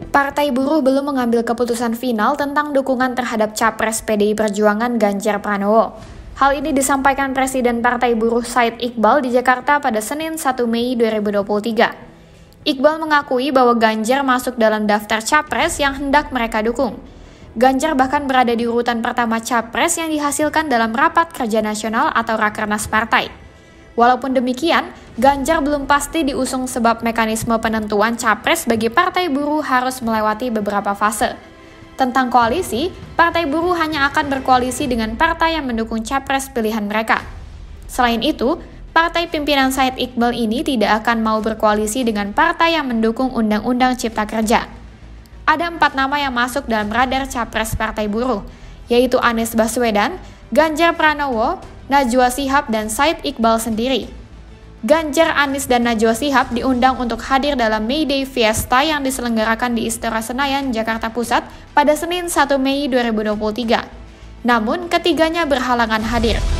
Partai Buruh belum mengambil keputusan final tentang dukungan terhadap Capres PDI Perjuangan Ganjar Pranowo. Hal ini disampaikan Presiden Partai Buruh Said Iqbal di Jakarta pada Senin 1 Mei 2023. Iqbal mengakui bahwa Ganjar masuk dalam daftar Capres yang hendak mereka dukung. Ganjar bahkan berada di urutan pertama Capres yang dihasilkan dalam Rapat Kerja Nasional atau Rakernas Partai. Walaupun demikian, Ganjar belum pasti diusung sebab mekanisme penentuan Capres bagi Partai Buruh harus melewati beberapa fase. Tentang koalisi, Partai Buruh hanya akan berkoalisi dengan partai yang mendukung Capres pilihan mereka. Selain itu, partai pimpinan Said Iqbal ini tidak akan mau berkoalisi dengan partai yang mendukung Undang-Undang Cipta Kerja. Ada 4 nama yang masuk dalam radar Capres Partai Buruh, yaitu Anies Baswedan, Ganjar Pranowo, Najwa Shihab, dan Said Iqbal sendiri. Ganjar, Anies, dan Najwa Shihab diundang untuk hadir dalam May Day Fiesta yang diselenggarakan di Istora Senayan, Jakarta Pusat pada Senin 1 Mei 2023. Namun, ketiganya berhalangan hadir.